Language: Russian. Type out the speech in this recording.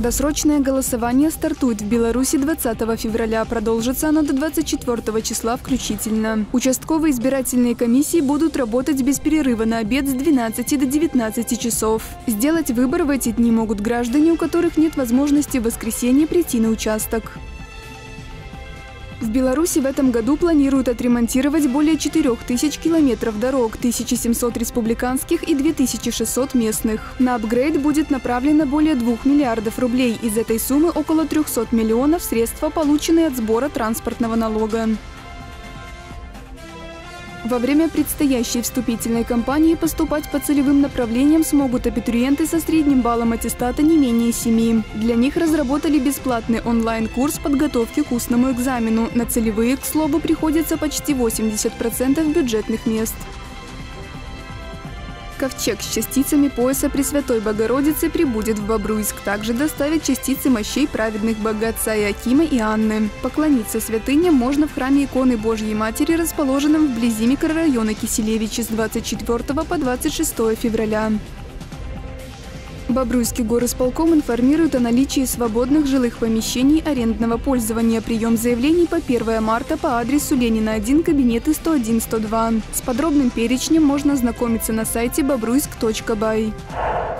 Досрочное голосование стартует в Беларуси 20 февраля, продолжится оно до 24 числа включительно. Участковые избирательные комиссии будут работать без перерыва на обед с 12 до 19 часов. Сделать выбор в эти дни могут граждане, у которых нет возможности в воскресенье прийти на участок. В Беларуси в этом году планируют отремонтировать более 4000 километров дорог, 1700 республиканских и 2600 местных. На апгрейд будет направлено более 2 миллиардов рублей. Из этой суммы около 300 миллионов средства, полученные от сбора транспортного налога. Во время предстоящей вступительной кампании поступать по целевым направлениям смогут абитуриенты со средним баллом аттестата не менее 7. Для них разработали бесплатный онлайн-курс подготовки к устному экзамену. На целевые, к слову, приходится почти 80% бюджетных мест. Ковчег с частицами пояса Пресвятой Богородицы прибудет в Бобруйск. Также доставят частицы мощей праведных Бога Отца Иоакима и Анны. Поклониться святыне можно в храме иконы Божьей Матери, расположенном вблизи микрорайона Киселевичи с 24 по 26 февраля. Бобруйский горисполком информирует о наличии свободных жилых помещений арендного пользования. Прием заявлений по 1 марта по адресу Ленина 1, кабинеты 101-102. С подробным перечнем можно ознакомиться на сайте bobruйsk.by.